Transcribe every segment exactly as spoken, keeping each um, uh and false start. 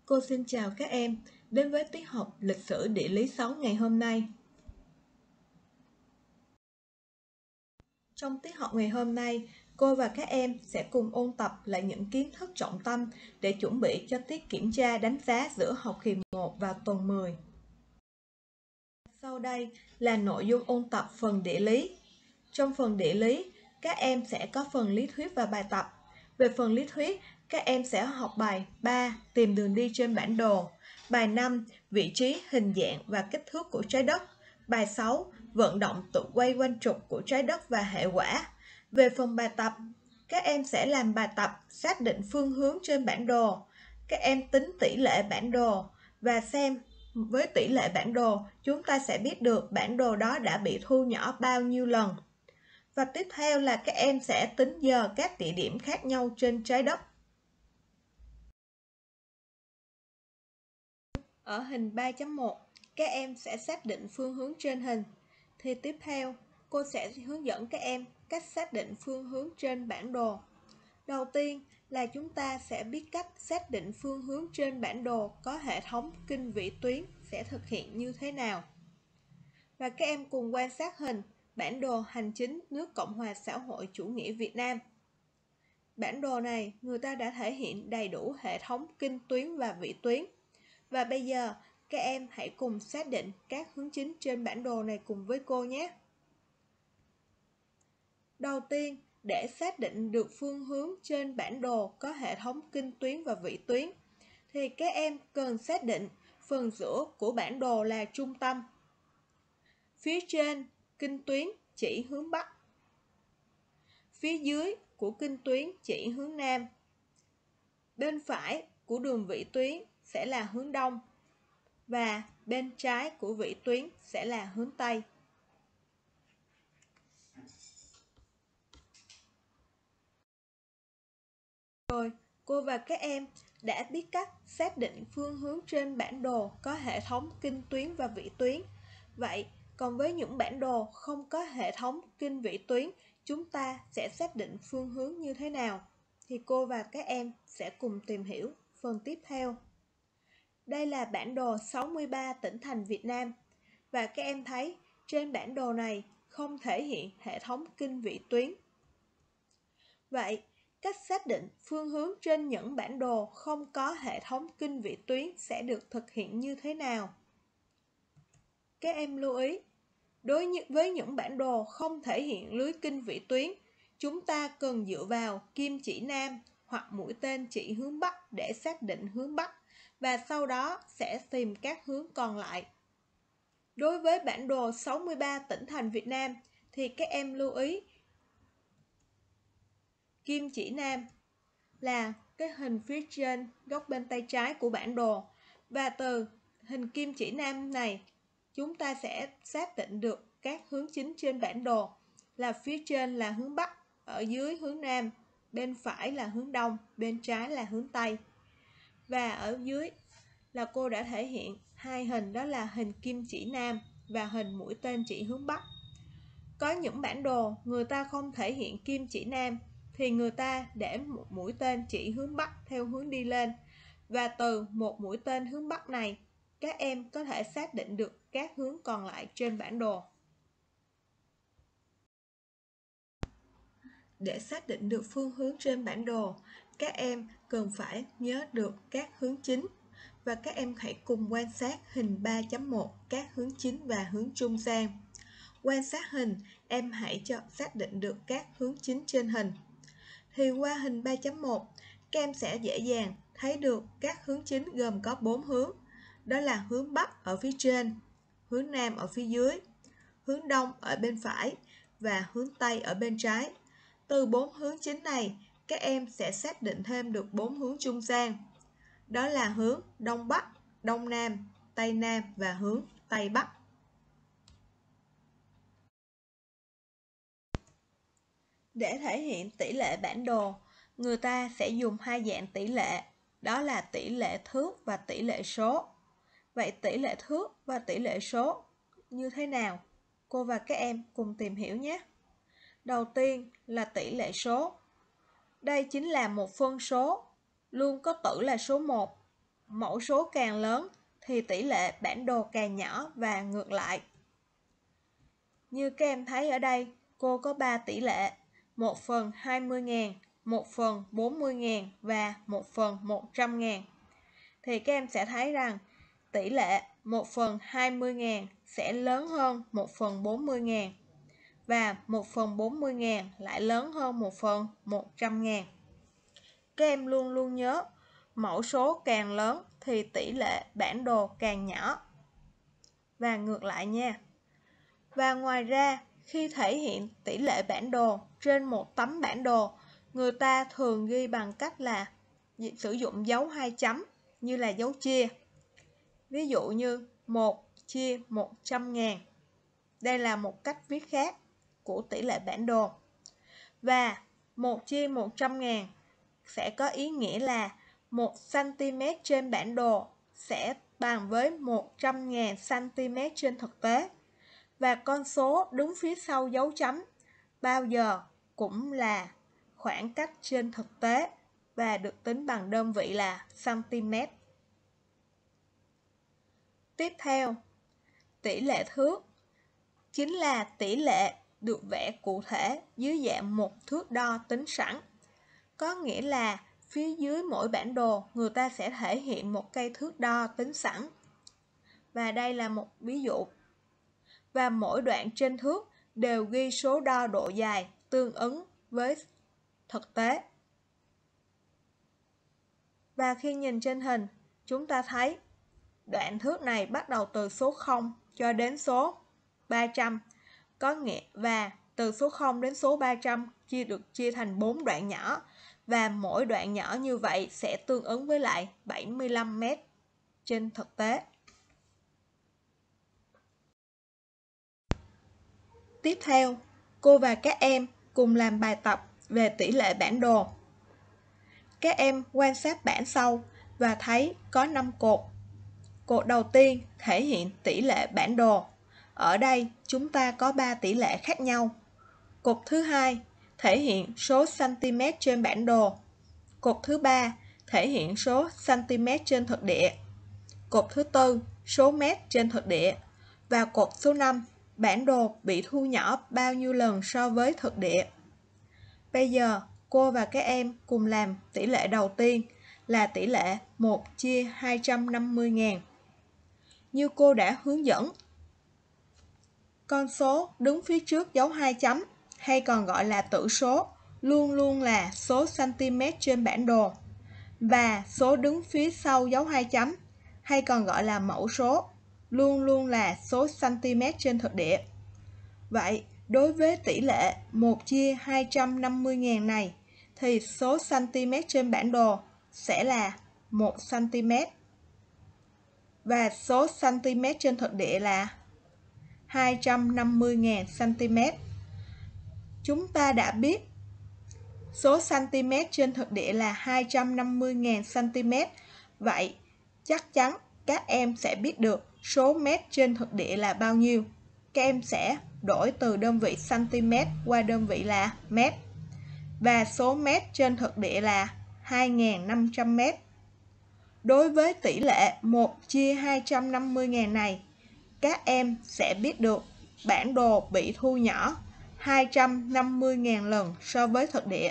Cô xin chào các em đến với tiết học lịch sử địa lý sáu ngày hôm nay. Trong tiết học ngày hôm nay, cô và các em sẽ cùng ôn tập lại những kiến thức trọng tâm để chuẩn bị cho tiết kiểm tra đánh giá giữa học kỳ một vào tuần mười. Sau đây là nội dung ôn tập phần địa lý. Trong phần địa lý, các em sẽ có phần lý thuyết và bài tập. Về phần lý thuyết, các em sẽ học bài ba, tìm đường đi trên bản đồ, bài năm, vị trí, hình dạng và kích thước của trái đất, bài sáu, vận động tự quay quanh trục của trái đất và hệ quả. Về phần bài tập, các em sẽ làm bài tập xác định phương hướng trên bản đồ. Các em tính tỷ lệ bản đồ và xem với tỷ lệ bản đồ, chúng ta sẽ biết được bản đồ đó đã bị thu nhỏ bao nhiêu lần. Và tiếp theo là các em sẽ tính giờ các địa điểm khác nhau trên trái đất. Ở hình ba chấm một, các em sẽ xác định phương hướng trên hình. Thì tiếp theo, cô sẽ hướng dẫn các em cách xác định phương hướng trên bản đồ. Đầu tiên là chúng ta sẽ biết cách xác định phương hướng trên bản đồ có hệ thống kinh vĩ tuyến sẽ thực hiện như thế nào. Và các em cùng quan sát hình bản đồ hành chính nước Cộng hòa xã hội chủ nghĩa Việt Nam. Bản đồ này người ta đã thể hiện đầy đủ hệ thống kinh tuyến và vĩ tuyến. Và bây giờ các em hãy cùng xác định các hướng chính trên bản đồ này cùng với cô nhé. Đầu tiên, để xác định được phương hướng trên bản đồ có hệ thống kinh tuyến và vĩ tuyến, thì các em cần xác định phần giữa của bản đồ là trung tâm. Phía trên kinh tuyến chỉ hướng Bắc. Phía dưới của kinh tuyến chỉ hướng Nam. Bên phải của đường vĩ tuyến sẽ là hướng Đông. Và bên trái của vĩ tuyến sẽ là hướng Tây. Rồi, cô và các em đã biết cách xác định phương hướng trên bản đồ có hệ thống kinh tuyến và vĩ tuyến. Vậy, còn với những bản đồ không có hệ thống kinh vĩ tuyến, chúng ta sẽ xác định phương hướng như thế nào? Thì cô và các em sẽ cùng tìm hiểu phần tiếp theo. Đây là bản đồ sáu mươi ba tỉnh thành Việt Nam. Và các em thấy trên bản đồ này không thể hiện hệ thống kinh vĩ tuyến. Vậy, cách xác định phương hướng trên những bản đồ không có hệ thống kinh vĩ tuyến sẽ được thực hiện như thế nào? Các em lưu ý, đối với những bản đồ không thể hiện lưới kinh vĩ tuyến, chúng ta cần dựa vào kim chỉ nam hoặc mũi tên chỉ hướng Bắc để xác định hướng Bắc và sau đó sẽ tìm các hướng còn lại. Đối với bản đồ sáu mươi ba tỉnh thành Việt Nam thì các em lưu ý kim chỉ nam là cái hình phía trên góc bên tay trái của bản đồ. Và từ hình kim chỉ nam này, chúng ta sẽ xác định được các hướng chính trên bản đồ là phía trên là hướng Bắc, ở dưới hướng Nam, bên phải là hướng Đông, bên trái là hướng Tây. Và ở dưới là cô đã thể hiện hai hình, đó là hình kim chỉ nam và hình mũi tên chỉ hướng Bắc. Có những bản đồ người ta không thể hiện kim chỉ nam thì người ta để một mũi tên chỉ hướng Bắc theo hướng đi lên. Và từ một mũi tên hướng Bắc này, các em có thể xác định được các hướng còn lại trên bản đồ. Để xác định được phương hướng trên bản đồ, các em cần phải nhớ được các hướng chính. Và các em hãy cùng quan sát hình ba chấm một, các hướng chính và hướng trung gian. Quan sát hình, em hãy cho xác định được các hướng chính trên hình. Thì qua hình ba chấm một, các em sẽ dễ dàng thấy được các hướng chính gồm có bốn hướng. Đó là hướng Bắc ở phía trên, hướng Nam ở phía dưới, hướng Đông ở bên phải và hướng Tây ở bên trái. Từ bốn hướng chính này, các em sẽ xác định thêm được bốn hướng trung gian. Đó là hướng Đông Bắc, Đông Nam, Tây Nam và hướng Tây Bắc. Để thể hiện tỷ lệ bản đồ, người ta sẽ dùng hai dạng tỷ lệ, đó là tỷ lệ thước và tỷ lệ số. Vậy tỷ lệ thước và tỷ lệ số như thế nào? Cô và các em cùng tìm hiểu nhé. Đầu tiên là tỷ lệ số. Đây chính là một phân số, luôn có tử là số một. mẫu số càng lớn thì tỷ lệ bản đồ càng nhỏ và ngược lại. Như các em thấy ở đây, cô có ba tỷ lệ, một phần hai mươi nghìn, một phần bốn mươi nghìn và một phần một trăm nghìn. Thì các em sẽ thấy rằng tỷ lệ một phần hai mươi nghìn sẽ lớn hơn một phần bốn mươi nghìn và một phần bốn mươi nghìn lại lớn hơn một phần một trăm nghìn. Các em luôn luôn nhớ, mẫu số càng lớn thì tỷ lệ bản đồ càng nhỏ và ngược lại nha. Và ngoài ra, khi thể hiện tỷ lệ bản đồ trên một tấm bản đồ, người ta thường ghi bằng cách là sử dụng dấu hai chấm như là dấu chia. Ví dụ như một chia một trăm nghìn. Đây là một cách viết khác của tỷ lệ bản đồ. Và một chia một trăm nghìn sẽ có ý nghĩa là một xăng-ti mét trên bản đồ sẽ bằng với một trăm nghìn xăng-ti-mét trên thực tế. Và con số đứng phía sau dấu chấm bao giờ cũng là khoảng cách trên thực tế và được tính bằng đơn vị là cm. Tiếp theo, tỷ lệ thước chính là tỷ lệ được vẽ cụ thể dưới dạng một thước đo tính sẵn. Có nghĩa là phía dưới mỗi bản đồ người ta sẽ thể hiện một cây thước đo tính sẵn. Và đây là một ví dụ. Và mỗi đoạn trên thước đều ghi số đo độ dài tương ứng với thực tế. Và khi nhìn trên hình, chúng ta thấy đoạn thước này bắt đầu từ số không cho đến số ba trăm. Có nghĩa và từ số không đến số ba trăm chia được chia thành bốn đoạn nhỏ. Và mỗi đoạn nhỏ như vậy sẽ tương ứng với lại bảy mươi lăm mét trên thực tế. Tiếp theo, cô và các em cùng làm bài tập về tỷ lệ bản đồ. Các em quan sát bảng sau và thấy có năm cột. Cột đầu tiên thể hiện tỷ lệ bản đồ. Ở đây chúng ta có ba tỷ lệ khác nhau. Cột thứ hai thể hiện số cm trên bản đồ. Cột thứ ba thể hiện số cm trên thực địa. Cột thứ tư số mét trên thực địa. Và cột số năm bản đồ bị thu nhỏ bao nhiêu lần so với thực địa. Bây giờ cô và các em cùng làm tỷ lệ đầu tiên là tỷ lệ một chia hai trăm năm mươi nghìn. Như cô đã hướng dẫn, con số đứng phía trước dấu hai chấm hay còn gọi là tử số luôn luôn là số cm trên bản đồ. Và số đứng phía sau dấu hai chấm hay còn gọi là mẫu số luôn luôn là số cm trên thực địa. Vậy, đối với tỷ lệ một chia hai trăm năm mươi nghìn này thì số cm trên bản đồ sẽ là một xăng-ti mét. Và số cm trên thực địa là hai trăm năm mươi nghìn cm. Chúng ta đã biết số cm trên thực địa là hai trăm năm mươi nghìn cm. Vậy, chắc chắn các em sẽ biết được số mét trên thực địa là bao nhiêu. Các em sẽ đổi từ đơn vị cm qua đơn vị là mét. Và số mét trên thực địa là hai nghìn năm trăm mét. Đối với tỷ lệ một chia hai trăm năm mươi nghìn này, các em sẽ biết được bản đồ bị thu nhỏ hai trăm năm mươi nghìn lần so với thực địa.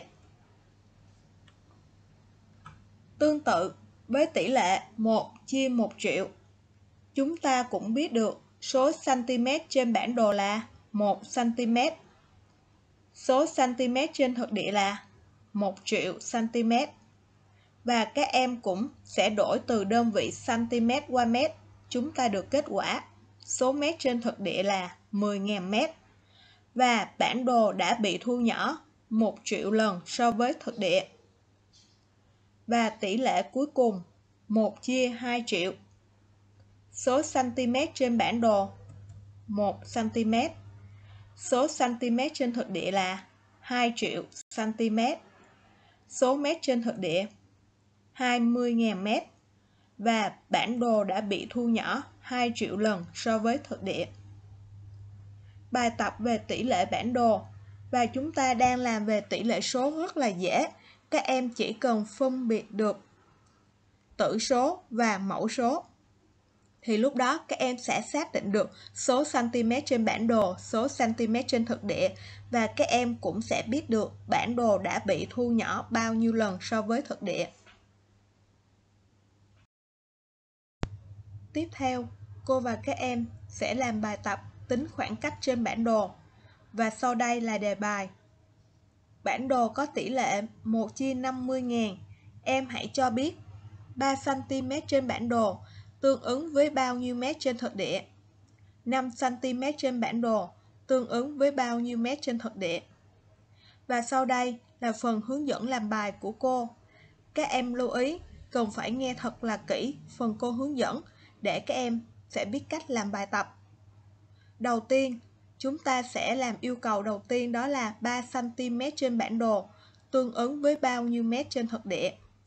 Tương tự với tỷ lệ một chia một triệu, chúng ta cũng biết được số cm trên bản đồ là một xăng-ti mét. Số cm trên thực địa là một triệu cm. Và các em cũng sẽ đổi từ đơn vị cm qua mét. Chúng ta được kết quả số mét trên thực địa là mười nghìn mét. Và bản đồ đã bị thu nhỏ một triệu lần so với thực địa. Và tỷ lệ cuối cùng một chia hai triệu. Số cm trên bản đồ một xăng-ti mét. Số cm trên thực địa là hai triệu cm. Số mét trên thực địa hai mươi nghìn mét. Và bản đồ đã bị thu nhỏ hai triệu lần so với thực địa. Bài tập về tỷ lệ bản đồ. Và chúng ta đang làm về tỷ lệ số rất là dễ. Các em chỉ cần phân biệt được tử số và mẫu số. Thì lúc đó các em sẽ xác định được số cm trên bản đồ, số cm trên thực địa, và các em cũng sẽ biết được bản đồ đã bị thu nhỏ bao nhiêu lần so với thực địa. Tiếp theo, cô và các em sẽ làm bài tập tính khoảng cách trên bản đồ. Và sau đây là đề bài. Bản đồ có tỷ lệ một chia năm mươi nghìn. Em hãy cho biết ba xăng-ti mét trên bản đồ tương ứng với bao nhiêu mét trên thực địa? năm xăng-ti mét trên bản đồ tương ứng với bao nhiêu mét trên thực địa? Và sau đây là phần hướng dẫn làm bài của cô. Các em lưu ý cần phải nghe thật là kỹ phần cô hướng dẫn để các em sẽ biết cách làm bài tập. Đầu tiên, chúng ta sẽ làm yêu cầu đầu tiên, đó là ba xăng-ti mét trên bản đồ tương ứng với bao nhiêu mét trên thực địa.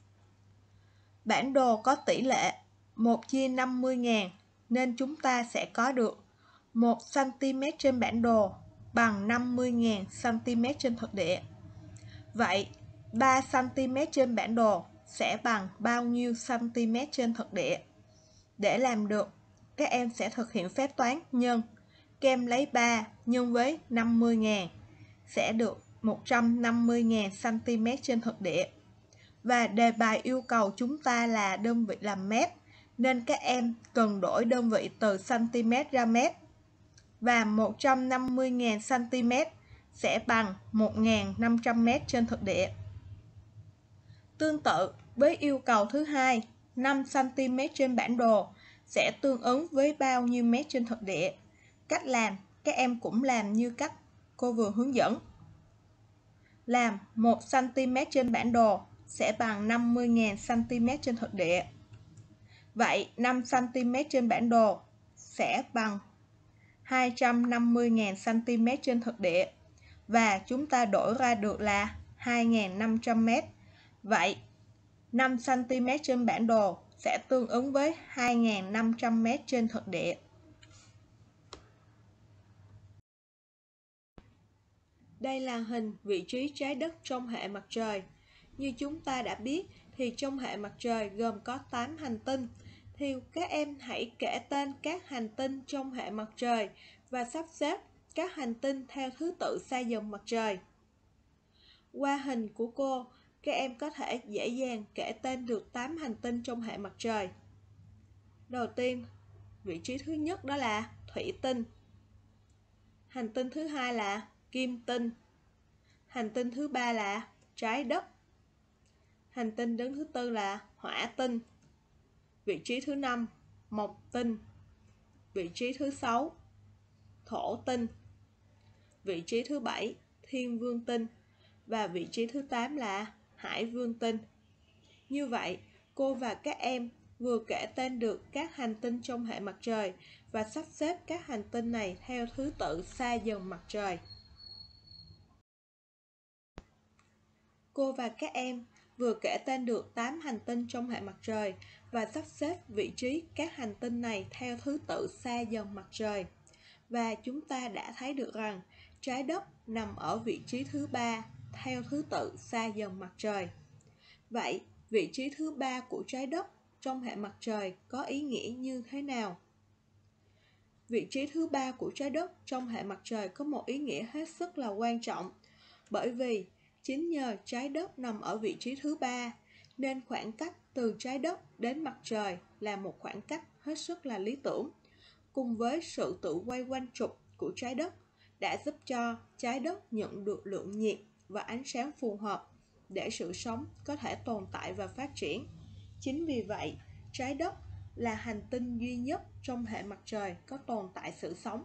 Bản đồ có tỷ lệ một chia năm mươi nghìn nên chúng ta sẽ có được một xăng-ti mét trên bản đồ bằng năm mươi nghìn xăng-ti mét trên thực địa. Vậy ba xăng-ti mét trên bản đồ sẽ bằng bao nhiêu cm trên thực địa? Để làm được, các em sẽ thực hiện phép toán nhân. Các em lấy ba nhân với năm mươi nghìn sẽ được một trăm năm mươi nghìn cm trên thực địa. Và đề bài yêu cầu chúng ta là đơn vị làm mét, nên các em cần đổi đơn vị từ cm ra mét. Và một trăm năm mươi nghìn cm sẽ bằng một nghìn năm trăm mét trên thực địa. Tương tự với yêu cầu thứ hai, năm xăng-ti mét trên bản đồ sẽ tương ứng với bao nhiêu mét trên thực địa? Cách làm, các em cũng làm như cách cô vừa hướng dẫn. Làm một xăng-ti mét trên bản đồ sẽ bằng năm mươi nghìn cm trên thực địa. Vậy năm xăng-ti mét trên bản đồ sẽ bằng hai trăm năm mươi nghìn cm trên thực địa. Và chúng ta đổi ra được là hai nghìn năm trăm mét. Vậy năm xăng-ti mét trên bản đồ sẽ tương ứng với hai nghìn năm trăm mét trên thực địa. Đây là hình vị trí trái đất trong hệ mặt trời. Như chúng ta đã biết thì trong hệ mặt trời gồm có tám hành tinh. Thì các em hãy kể tên các hành tinh trong hệ mặt trời và sắp xếp các hành tinh theo thứ tự xa dần mặt trời. Qua hình của cô, các em có thể dễ dàng kể tên được tám hành tinh trong hệ mặt trời. Đầu tiên, vị trí thứ nhất đó là thủy tinh. Hành tinh thứ hai là kim tinh. Hành tinh thứ ba là trái đất. Hành tinh đứng thứ tư là hỏa tinh. Vị trí thứ năm, mộc tinh. Vị trí thứ sáu, thổ tinh. Vị trí thứ bảy, thiên vương tinh. Và vị trí thứ tám là hải vương tinh. Như vậy, cô và các em vừa kể tên được các hành tinh trong hệ mặt trời và sắp xếp các hành tinh này theo thứ tự xa dần mặt trời. Cô và các em vừa kể tên được tám hành tinh trong hệ mặt trời và sắp xếp vị trí các hành tinh này theo thứ tự xa dần mặt trời. Và chúng ta đã thấy được rằng trái đất nằm ở vị trí thứ ba theo thứ tự xa dần mặt trời. Vậy, vị trí thứ ba của trái đất trong hệ mặt trời có ý nghĩa như thế nào? Vị trí thứ ba của trái đất trong hệ mặt trời có một ý nghĩa hết sức là quan trọng, bởi vì chính nhờ trái đất nằm ở vị trí thứ ba nên khoảng cách từ trái đất đến mặt trời là một khoảng cách hết sức là lý tưởng. Cùng với sự tự quay quanh trục của trái đất đã giúp cho trái đất nhận được lượng nhiệt và ánh sáng phù hợp để sự sống có thể tồn tại và phát triển. Chính vì vậy, trái đất là hành tinh duy nhất trong hệ mặt trời có tồn tại sự sống.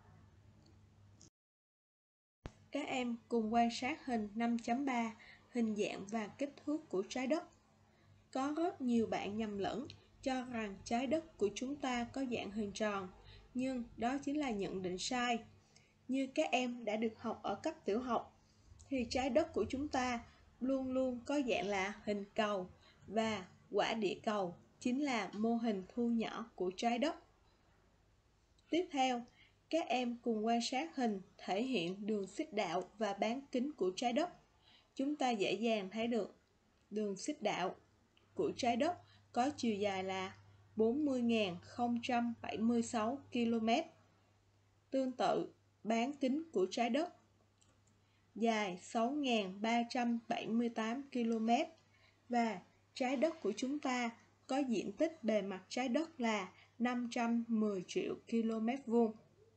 Các em cùng quan sát hình năm chấm ba, hình dạng và kích thước của trái đất. Có rất nhiều bạn nhầm lẫn cho rằng trái đất của chúng ta có dạng hình tròn, nhưng đó chính là nhận định sai. Như các em đã được học ở cấp tiểu học, thì trái đất của chúng ta luôn luôn có dạng là hình cầu, và quả địa cầu chính là mô hình thu nhỏ của trái đất. Tiếp theo, các em cùng quan sát hình thể hiện đường xích đạo và bán kính của trái đất. Chúng ta dễ dàng thấy được đường xích đạo của trái đất có chiều dài là bốn mươi nghìn không trăm bảy mươi sáu ki lô mét. Tương tự, bán kính của trái đất dài sáu nghìn ba trăm bảy mươi tám ki lô mét và trái đất của chúng ta có diện tích bề mặt trái đất là năm trăm mười triệu ki lô mét vuông.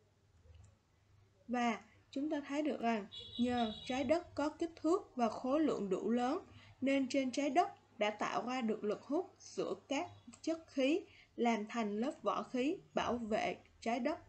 Và chúng ta thấy được rằng nhờ trái đất có kích thước và khối lượng đủ lớn nên trên trái đất đã tạo ra được lực hút giữa các chất khí làm thành lớp vỏ khí bảo vệ trái đất.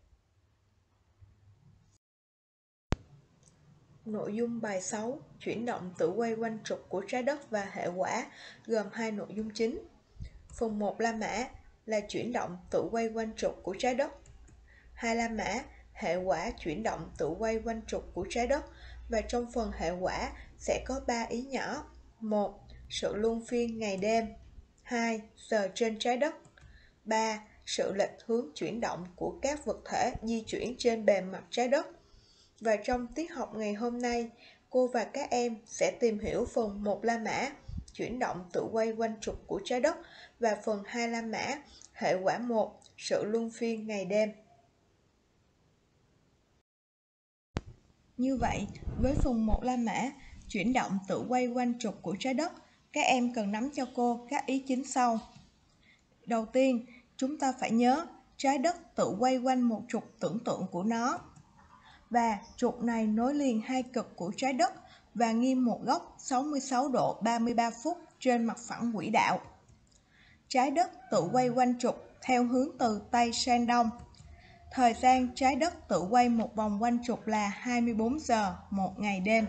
Nội dung bài sáu, chuyển động tự quay quanh trục của trái đất và hệ quả, gồm hai nội dung chính. Phần một La Mã là chuyển động tự quay quanh trục của trái đất. Hai La Mã, hệ quả chuyển động tự quay quanh trục của trái đất, và trong phần hệ quả sẽ có ba ý nhỏ. một. Sự luân phiên ngày đêm. hai. Giờ trên trái đất. ba. Sự lệch hướng chuyển động của các vật thể di chuyển trên bề mặt trái đất. Và trong tiết học ngày hôm nay, cô và các em sẽ tìm hiểu phần một La Mã, chuyển động tự quay quanh trục của trái đất, và phần hai La Mã, hệ quả một, sự luân phiên ngày đêm. Như vậy, với phần một La Mã, chuyển động tự quay quanh trục của trái đất, các em cần nắm cho cô các ý chính sau. Đầu tiên, chúng ta phải nhớ trái đất tự quay quanh một trục tưởng tượng của nó. Và trục này nối liền hai cực của trái đất và nghiêng một góc sáu mươi sáu độ ba mươi ba phút trên mặt phẳng quỹ đạo. Trái đất tự quay quanh trục theo hướng từ Tây sang Đông. Thời gian trái đất tự quay một vòng quanh trục là hai mươi bốn giờ một ngày đêm.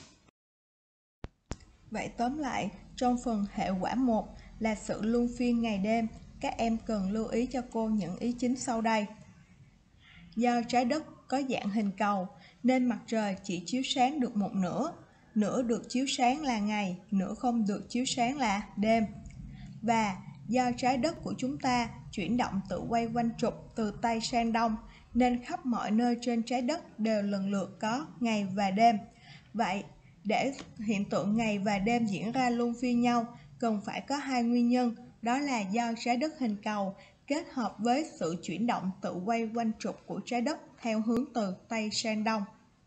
Vậy tóm lại, trong phần hệ quả một là sự luân phiên ngày đêm, các em cần lưu ý cho cô những ý chính sau đây. Do trái đất có dạng hình cầu nên mặt trời chỉ chiếu sáng được một nửa, nửa được chiếu sáng là ngày, nửa không được chiếu sáng là đêm. Và do trái đất của chúng ta chuyển động tự quay quanh trục từ Tây sang Đông nên khắp mọi nơi trên trái đất đều lần lượt có ngày và đêm. Vậy, để hiện tượng ngày và đêm diễn ra luân phiên nhau, cần phải có hai nguyên nhân, đó là do trái đất hình cầu kết hợp với sự chuyển động tự quay quanh trục của trái đất theo hướng từ Tây sang Đông.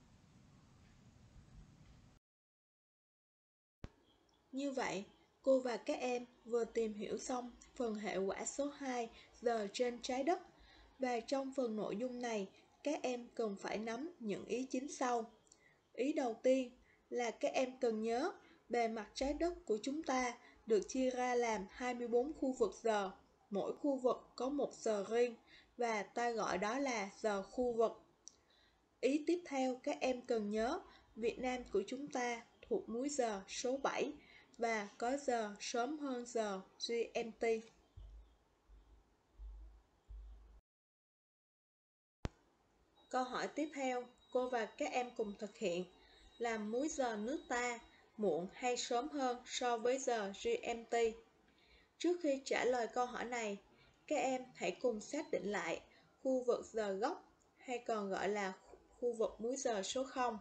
Như vậy, cô và các em vừa tìm hiểu xong phần hệ quả số hai, giờ trên trái đất. Và trong phần nội dung này, các em cần phải nắm những ý chính sau. Ý đầu tiên là các em cần nhớ bề mặt trái đất của chúng ta được chia ra làm hai mươi bốn khu vực giờ. Mỗi khu vực có một giờ riêng và ta gọi đó là giờ khu vực. Ý tiếp theo các em cần nhớ Việt Nam của chúng ta thuộc múi giờ số bảy và có giờ sớm hơn giờ giê em tê. Câu hỏi tiếp theo, cô và các em cùng thực hiện. Làm múi giờ nước ta muộn hay sớm hơn so với giờ giê em tê? Trước khi trả lời câu hỏi này, các em hãy cùng xác định lại khu vực giờ gốc hay còn gọi là khu vực múi giờ số không.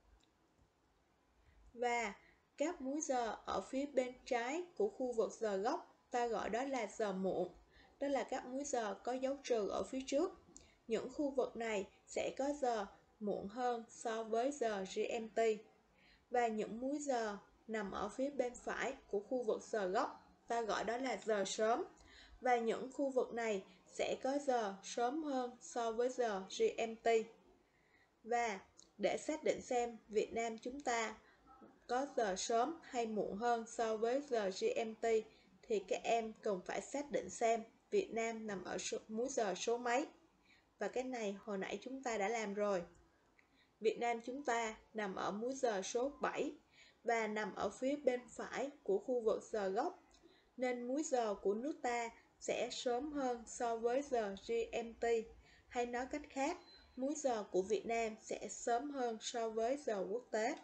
Và các múi giờ ở phía bên trái của khu vực giờ gốc ta gọi đó là giờ muộn. Đó là các múi giờ có dấu trừ ở phía trước. Những khu vực này sẽ có giờ muộn hơn so với giờ giê em tê. Và những múi giờ nằm ở phía bên phải của khu vực giờ gốc ta gọi đó là giờ sớm. Và những khu vực này sẽ có giờ sớm hơn so với giờ giê em tê. Và để xác định xem Việt Nam chúng ta có giờ sớm hay muộn hơn so với giờ giê em tê thì các em cần phải xác định xem Việt Nam nằm ở số, múi giờ số mấy. Và cái này hồi nãy chúng ta đã làm rồi. Việt Nam chúng ta nằm ở múi giờ số bảy và nằm ở phía bên phải của khu vực giờ gốc, nên múi giờ của nước ta sẽ sớm hơn so với giờ giê em tê. Hay nói cách khác, múi giờ của Việt Nam sẽ sớm hơn so với giờ quốc tế.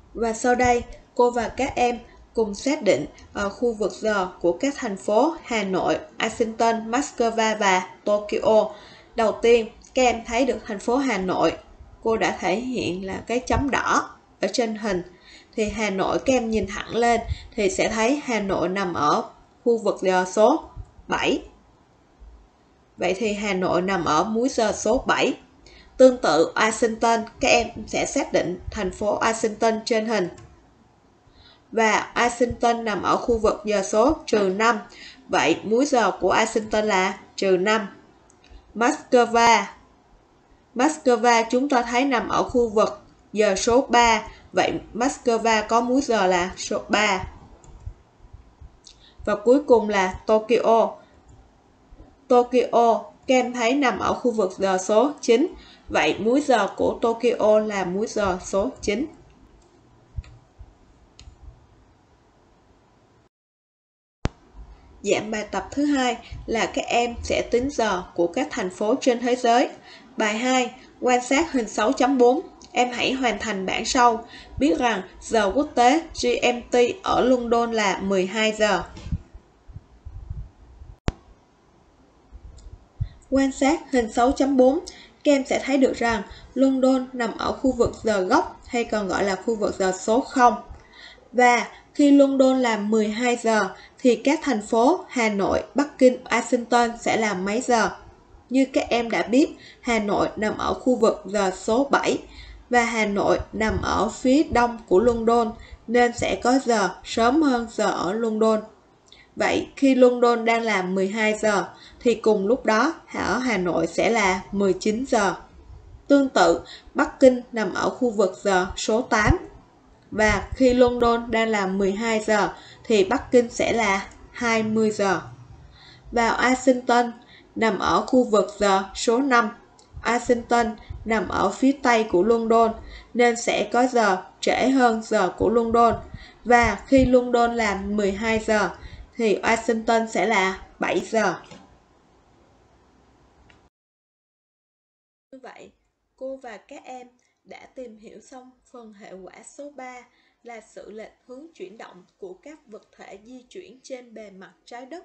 Và sau đây, cô và các em cùng xác định ở khu vực giờ của các thành phố Hà Nội, Washington, Moscow và Tokyo. Đầu tiên, các em thấy được thành phố Hà Nội. Cô đã thể hiện là cái chấm đỏ ở trên hình. Thì Hà Nội các em nhìn thẳng lên thì sẽ thấy Hà Nội nằm ở khu vực giờ số bảy. Vậy thì Hà Nội nằm ở múi giờ số bảy. Tương tự Washington, các em sẽ xác định thành phố Washington trên hình. Và Washington nằm ở khu vực giờ số trừ năm. Vậy múi giờ của Washington là trừ năm. Moscow. Moscow chúng ta thấy nằm ở khu vực giờ số ba. Vậy Moscow có múi giờ là số ba. Và cuối cùng là Tokyo. Tokyo, các em thấy nằm ở khu vực giờ số chín. Vậy múi giờ của Tokyo là múi giờ số chín. Dạng bài tập thứ hai là các em sẽ tính giờ của các thành phố trên thế giới. Bài hai, quan sát hình sáu chấm bốn. Em hãy hoàn thành bảng sau. Biết rằng giờ quốc tế G M T ở London là mười hai giờ. Quan sát hình sáu chấm bốn, các em sẽ thấy được rằng London nằm ở khu vực giờ gốc hay còn gọi là khu vực giờ số không. Và khi London là mười hai giờ thì các thành phố Hà Nội, Bắc Kinh, Washington sẽ là mấy giờ? Như các em đã biết, Hà Nội nằm ở khu vực giờ số bảy và Hà Nội nằm ở phía đông của London nên sẽ có giờ sớm hơn giờ ở London. Vậy khi London đang là mười hai giờ thì cùng lúc đó ở Hà Nội sẽ là mười chín giờ. Tương tự, Bắc Kinh nằm ở khu vực giờ số tám. Và khi London đang là mười hai giờ thì Bắc Kinh sẽ là hai mươi giờ. Và Washington nằm ở khu vực giờ số năm. Washington nằm ở phía tây của London nên sẽ có giờ trễ hơn giờ của London. Và khi London là mười hai giờ thì Washington sẽ là bảy giờ. Như vậy, cô và các em đã tìm hiểu xong phần hệ quả số ba là sự lệch hướng chuyển động của các vật thể di chuyển trên bề mặt trái đất.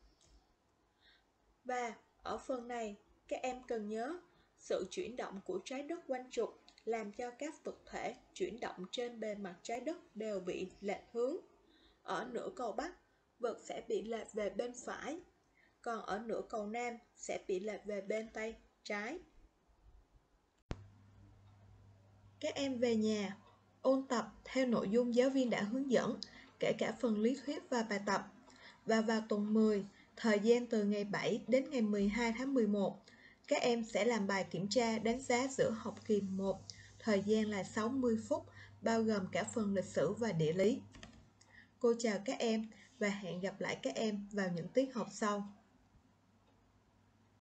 Và ở phần này, các em cần nhớ sự chuyển động của trái đất quanh trục làm cho các vật thể chuyển động trên bề mặt trái đất đều bị lệch hướng. Ở nửa cầu Bắc, vật sẽ bị lệch về bên phải, còn ở nửa cầu Nam sẽ bị lệch về bên tay trái. Các em về nhà, ôn tập theo nội dung giáo viên đã hướng dẫn, kể cả phần lý thuyết và bài tập. Và vào tuần mười, thời gian từ ngày bảy đến ngày mười hai tháng mười một, các em sẽ làm bài kiểm tra đánh giá giữa học kỳ một, thời gian là sáu mươi phút, bao gồm cả phần lịch sử và địa lý. Cô chào các em và hẹn gặp lại các em vào những tiết học sau.